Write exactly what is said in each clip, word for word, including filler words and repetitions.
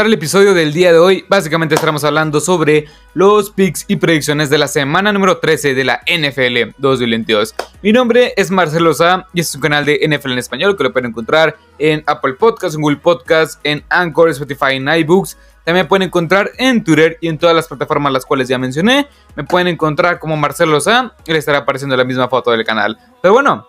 empezar el episodio del día de hoy, básicamente estaremos hablando sobre los picks y predicciones de la semana número trece de la N F L dos mil veintidós. Mi nombre es Marcelo Sá y este es un canal de N F L en español que lo pueden encontrar en Apple Podcasts, en Google Podcasts, en Anchor, Spotify, en iBooks. También me pueden encontrar en Twitter y en todas las plataformas las cuales ya mencioné. Me pueden encontrar como Marcelo Sá y le estará apareciendo la misma foto del canal. Pero bueno,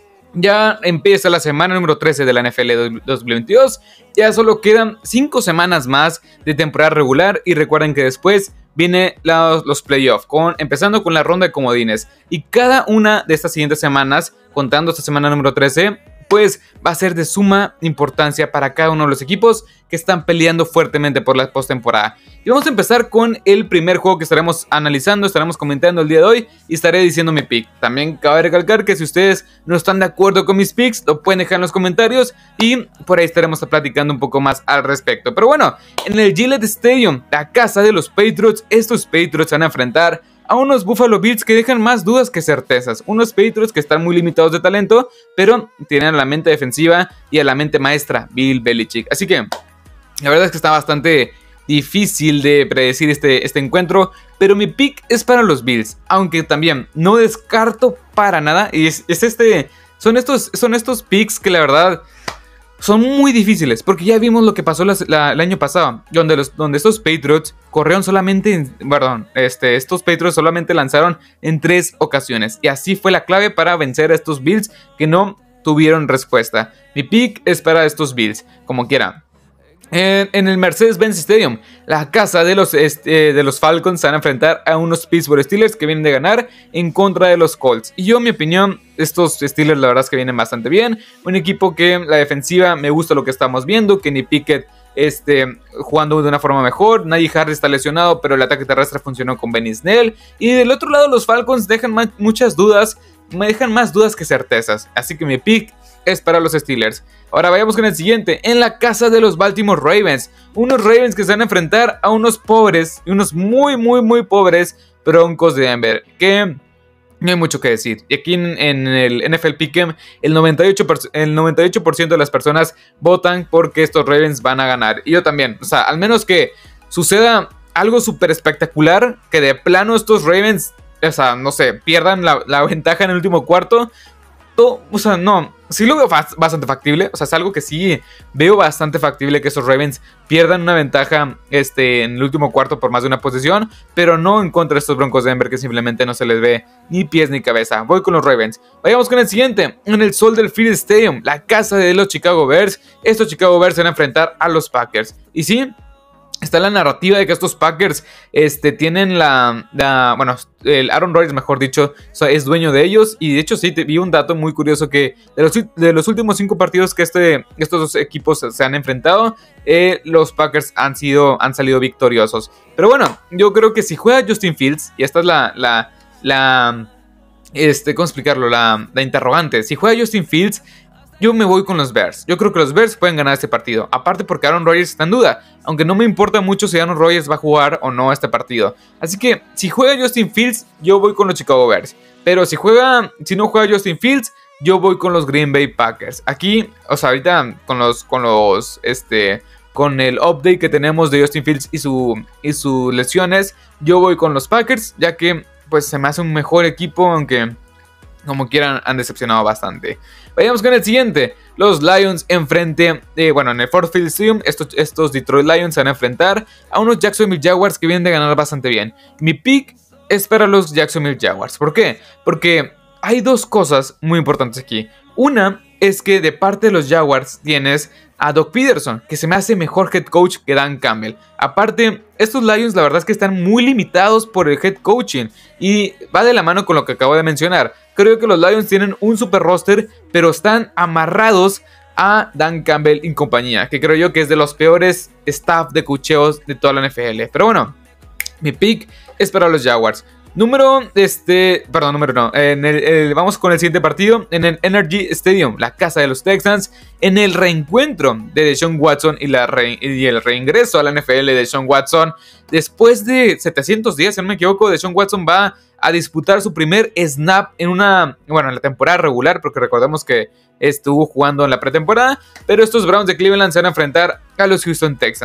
ya empieza la semana número trece de la N F L dos mil veintidós. Ya solo quedan cinco semanas más de temporada regular. Y recuerden que después vienen los, los playoffs, con, empezando con la ronda de comodines. Y cada una de estas siguientes semanas, contando esta semana número trece, pues va a ser de suma importancia para cada uno de los equipos que están peleando fuertemente por la postemporada. Y vamos a empezar con el primer juego que estaremos analizando, estaremos comentando el día de hoy y estaré diciendo mi pick. También cabe recalcar que si ustedes no están de acuerdo con mis picks, lo pueden dejar en los comentarios y por ahí estaremos platicando un poco más al respecto. Pero bueno, en el Gillette Stadium, la casa de los Patriots, estos Patriots se van a enfrentar a unos Buffalo Bills que dejan más dudas que certezas. Unos Patriots que están muy limitados de talento, pero tienen a la mente defensiva y a la mente maestra Bill Belichick. Así que la verdad es que está bastante difícil de predecir este, este encuentro, pero mi pick es para los Bills, aunque también no descarto para nada. Y es, es este, son estos, son estos picks que la verdad son muy difíciles, porque ya vimos lo que pasó la, la, el año pasado, donde, los, donde estos Patriots corrieron solamente, en, perdón, este, estos Patriots solamente lanzaron en tres ocasiones, y así fue la clave para vencer a estos Bills que no tuvieron respuesta. Mi pick es para estos Bills, como quiera. En, en el Mercedes-Benz Stadium, la casa de los, este, de los Falcons se van a enfrentar a unos Pittsburgh Steelers que vienen de ganar en contra de los Colts. Y yo, en mi opinión, estos Steelers la verdad es que vienen bastante bien. Un equipo que la defensiva me gusta lo que estamos viendo. Kenny Pickett este, jugando de una forma mejor. Najee Harris está lesionado, pero el ataque terrestre funcionó con Benny Snell. Y del otro lado los Falcons dejan muchas dudas. Me dejan más dudas que certezas. Así que mi pick es para los Steelers. Ahora vayamos con el siguiente. En la casa de los Baltimore Ravens. Unos Ravens que se van a enfrentar a unos pobres, y unos muy muy muy pobres Broncos de Denver, que no hay mucho que decir. Y aquí en, en el N F L Pick'em el noventa y ocho por ciento, el noventa y ocho por ciento de las personas votan porque estos Ravens van a ganar. Y yo también. O sea, al menos que suceda algo súper espectacular, que de plano estos Ravens, o sea, no sé, pierdan la, la ventaja en el último cuarto. Todo, o sea, no, sí lo veo bastante factible. O sea, es algo que sí veo bastante factible, que esos Ravens pierdan una ventaja este, en el último cuarto por más de una posesión, pero no en contra de estos Broncos de Denver, que simplemente no se les ve ni pies ni cabeza. Voy con los Ravens. Vayamos con el siguiente. En el Soldier Field Stadium, la casa de los Chicago Bears. Estos Chicago Bears se van a enfrentar a los Packers. Y sí, está la narrativa de que estos Packers este, tienen la, la... Bueno, el Aaron Rodgers, mejor dicho, es dueño de ellos. Y de hecho sí, te vi un dato muy curioso que de los, de los últimos cinco partidos que este, estos dos equipos se han enfrentado, eh, los Packers han, sido, han salido victoriosos. Pero bueno, yo creo que si juega Justin Fields, y esta es la... la, la este, ¿cómo explicarlo? La, la interrogante. Si juega Justin Fields, yo me voy con los Bears. Yo creo que los Bears pueden ganar este partido. Aparte porque Aaron Rodgers está en duda. Aunque no me importa mucho si Aaron Rodgers va a jugar o no este partido. Así que si juega Justin Fields, yo voy con los Chicago Bears. Pero si juega, si no juega Justin Fields, yo voy con los Green Bay Packers. Aquí, o sea, ahorita con los, con los, este, con el update que tenemos de Justin Fields y su, y sus lesiones, yo voy con los Packers, ya que, pues, se me hace un mejor equipo, aunque como quieran, han decepcionado bastante. Vayamos con el siguiente. Los Lions enfrente, eh, bueno, en el Ford Field Stadium, estos, estos Detroit Lions se van a enfrentar a unos Jacksonville Jaguars que vienen de ganar bastante bien. Mi pick es para los Jacksonville Jaguars. ¿Por qué? Porque hay dos cosas muy importantes aquí. Una es que de parte de los Jaguars tienes a Doug Peterson, que se me hace mejor head coach que Dan Campbell. Aparte, estos Lions la verdad es que están muy limitados por el head coaching. Y va de la mano con lo que acabo de mencionar. Creo que los Lions tienen un super roster, pero están amarrados a Dan Campbell y compañía, que creo yo que es de los peores staff de coacheos de toda la N F L. Pero bueno, mi pick es para los Jaguars. Número, este, perdón, número no, en el, el, vamos con el siguiente partido, en el Energy Stadium, la casa de los Texans, en el reencuentro de Deshaun Watson y, la re, y el reingreso a la N F L de Deshaun Watson. Después de setecientos días, si no me equivoco, Deshaun Watson va a disputar su primer snap en una, bueno, en la temporada regular, porque recordemos que estuvo jugando en la pretemporada, pero estos Browns de Cleveland se van a enfrentar a los Houston Texans.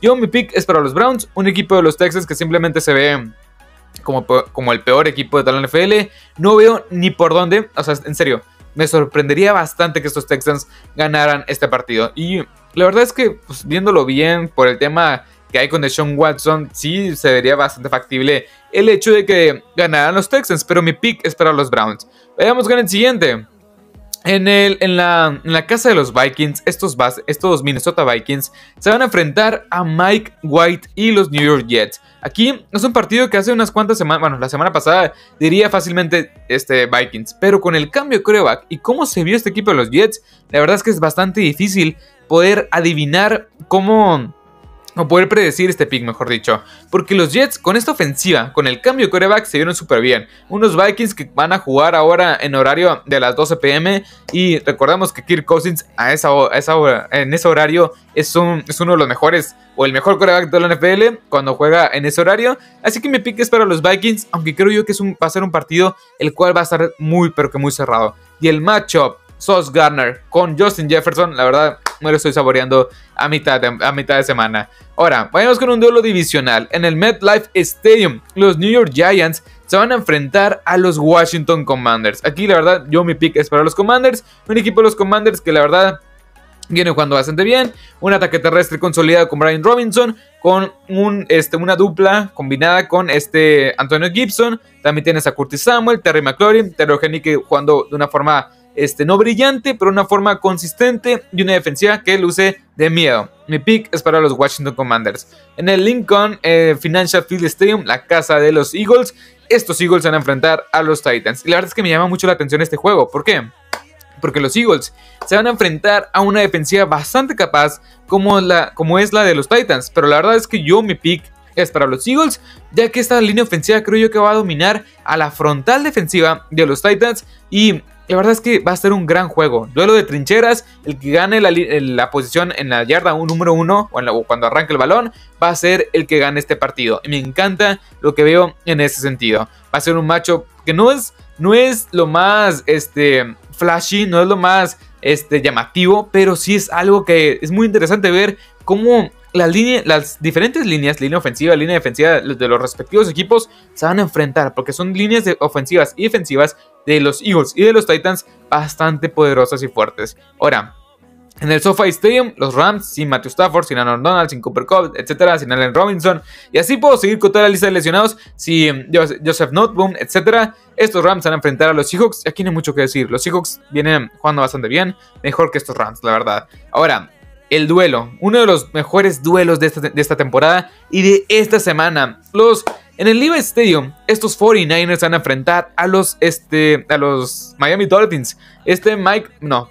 Yo mi pick es para los Browns, un equipo de los Texans que simplemente se ve como, como el peor equipo de toda la N F L. No veo ni por dónde, o sea, en serio, me sorprendería bastante que estos Texans ganaran este partido. Y la verdad es que, pues, viéndolo bien por el tema que hay con Deshaun Watson, sí se vería bastante factible el hecho de que ganaran los Texans, pero mi pick es para los Browns. Vayamos con el siguiente. En, el, en, la, en la casa de los Vikings, estos, estos Minnesota Vikings se van a enfrentar a Mike White y los New York Jets. Aquí es un partido que hace unas cuantas semanas, bueno, la semana pasada diría fácilmente este Vikings, pero con el cambio de quarterback y cómo se vio este equipo de los Jets, la verdad es que es bastante difícil poder adivinar cómo... o poder predecir este pick, mejor dicho. Porque los Jets, con esta ofensiva, con el cambio de quarterback, se vieron súper bien. Unos Vikings que van a jugar ahora en horario de las doce pe eme. Y recordamos que Kirk Cousins a esa, a esa hora, en ese horario es, un, es uno de los mejores, o el mejor quarterback de la N F L cuando juega en ese horario. Así que mi pick es para los Vikings, aunque creo yo que es un, va a ser un partido el cual va a estar muy, pero que muy cerrado. Y el matchup, Sauce Gardner con Justin Jefferson, la verdad me lo estoy saboreando a mitad de, a mitad de semana. Ahora, vayamos con un duelo divisional. En el MetLife Stadium, los New York Giants se van a enfrentar a los Washington Commanders. Aquí la verdad yo mi pick es para los Commanders, un equipo de los Commanders que la verdad viene jugando bastante bien, un ataque terrestre consolidado con Brian Robinson, con un, este, una dupla combinada con este Antonio Gibson. También tienes a Curtis Samuel, Terry McLaurin, Taylor Heinicke jugando de una forma Este, no brillante, pero una forma consistente y una defensiva que luce de miedo. Mi pick es para los Washington Commanders. En el Lincoln eh, Financial Field Stadium, la casa de los Eagles, estos Eagles se van a enfrentar a los Titans. Y la verdad es que me llama mucho la atención este juego. ¿Por qué? Porque los Eagles se van a enfrentar a una defensiva bastante capaz como, la, como es la de los Titans. Pero la verdad es que yo mi pick es para los Eagles, ya que esta línea ofensiva creo yo que va a dominar a la frontal defensiva de los Titans. Y la verdad es que va a ser un gran juego. Duelo de trincheras. El que gane la, la posición en la yarda un número uno o, en la, o cuando arranque el balón va a ser el que gane este partido. Y me encanta lo que veo en ese sentido. Va a ser un matchup que no es, no es lo más este, flashy, no es lo más este, llamativo, pero sí es algo que es muy interesante ver cómo la línea, las diferentes líneas, línea ofensiva, línea defensiva de los respectivos equipos se van a enfrentar, porque son líneas de ofensivas y defensivas de los Eagles y de los Titans bastante poderosas y fuertes. Ahora, en el SoFi Stadium, los Rams sin Matthew Stafford, sin Aaron Donald, sin Cooper Kupp, etcétera, sin Allen Robinson, y así puedo seguir con toda la lista de lesionados, sin Joseph Noteboom, etcétera. Estos Rams van a enfrentar a los Seahawks, y aquí no hay mucho que decir. Los Seahawks vienen jugando bastante bien, mejor que estos Rams, la verdad. Ahora, el duelo, uno de los mejores duelos de esta, de esta temporada y de esta semana. Los, en el Levi's Stadium, estos cuarenta y nueve ers van a enfrentar a los, este, a los Miami Dolphins. Este Mike, no,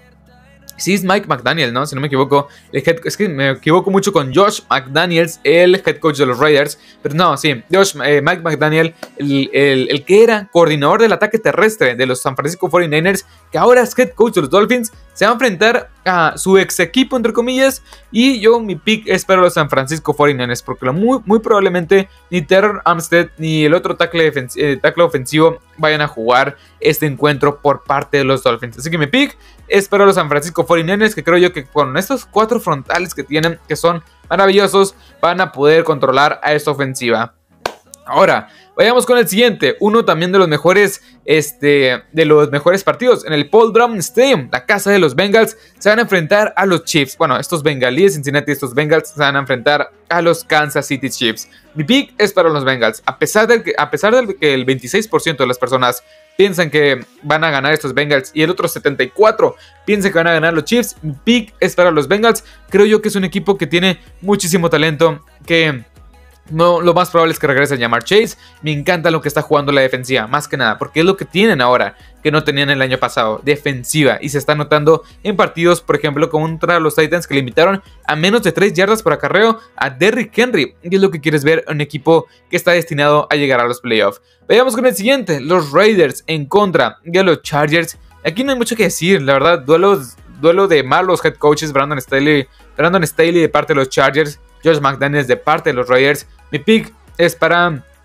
sí es Mike McDaniel, ¿no? Si no me equivoco. El head, es que me equivoco mucho con Josh McDaniels, el head coach de los Raiders. Pero no, sí, Josh, eh, Mike McDaniel, el, el, el que era coordinador del ataque terrestre de los San Francisco cuarenta y nueve ers, que ahora es head coach de los Dolphins, se va a enfrentar a su ex equipo, entre comillas. Y yo, mi pick es para los San Francisco cuarenta y nueve ers, porque lo muy, muy probablemente ni Terron Armstead ni el otro tackle, eh, tackle ofensivo vayan a jugar este encuentro por parte de los Dolphins. Así que mi pick es para los San Francisco cuarenta y nueve ers, que creo yo que con estos cuatro frontales que tienen, que son maravillosos, van a poder controlar a esta ofensiva. Ahora, vayamos con el siguiente, uno también de los mejores, este, de los mejores partidos. En el Paul Brown Stadium, la casa de los Bengals, se van a enfrentar a los Chiefs. Bueno, estos Bengalíes, Cincinnati, estos Bengals se van a enfrentar a los Kansas City Chiefs. Mi pick es para los Bengals, a pesar de que, a pesar de que el veintiséis por ciento de las personas piensan que van a ganar estos Bengals y el otro setenta y cuatro por ciento piensan que van a ganar los Chiefs. Mi pick es para los Bengals. Creo yo que es un equipo que tiene muchísimo talento, que no, lo más probable es que regrese a Ja'Marr Chase. Me encanta lo que está jugando la defensiva, más que nada, porque es lo que tienen ahora, que no tenían el año pasado, defensiva. Y se está notando en partidos, por ejemplo, contra los Titans, que limitaron a menos de tres yardas por acarreo a Derrick Henry. Y es lo que quieres ver, un equipo que está destinado a llegar a los playoffs. Vayamos con el siguiente, los Raiders en contra de los Chargers. Aquí no hay mucho que decir, la verdad, duelos, duelo de malos head coaches. Brandon Staley, Brandon Staley de parte de los Chargers, Josh McDaniels de parte de los Raiders. Mi pick es para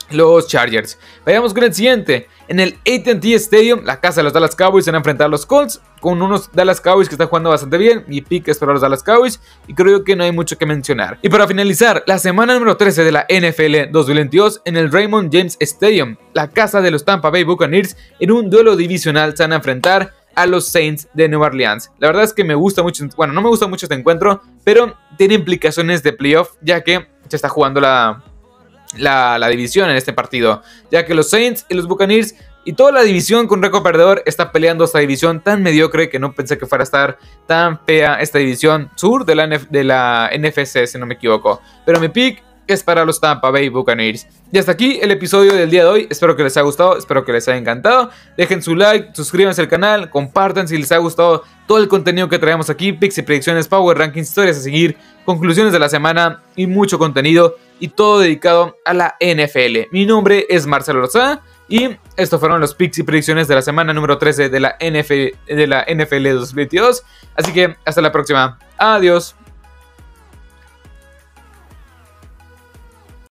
los Chargers. Vayamos con el siguiente. En el A T and T Stadium, la casa de los Dallas Cowboys se van a enfrentar a los Colts, con unos Dallas Cowboys que están jugando bastante bien. Mi pick es para los Dallas Cowboys y creo que no hay mucho que mencionar. Y para finalizar, la semana número trece de la N F L dos mil veintidós en el Raymond James Stadium, la casa de los Tampa Bay Buccaneers, en un duelo divisional se van a enfrentar a los Saints de Nueva Orleans. La verdad es que me gusta mucho, bueno, no me gusta mucho este encuentro, pero tiene implicaciones de playoff, ya que se está jugando la... La, la división en este partido, ya que los Saints y los Buccaneers y toda la división con récord perdedor está peleando esta división tan mediocre que no pensé que fuera a estar tan fea esta división sur de la, de la N F C, si no me equivoco. Pero mi pick es para los Tampa Bay Buccaneers. Y hasta aquí el episodio del día de hoy. Espero que les haya gustado, espero que les haya encantado. Dejen su like, suscríbanse al canal, compartan si les ha gustado todo el contenido que traemos aquí. Picks y predicciones, Power Rankings, historias a seguir, conclusiones de la semana y mucho contenido. Y todo dedicado a la N F L. Mi nombre es Marcelo Lozada y estos fueron los picks y predicciones de la semana número trece de la N F L, de la N F L dos mil veintidós. Así que hasta la próxima. Adiós.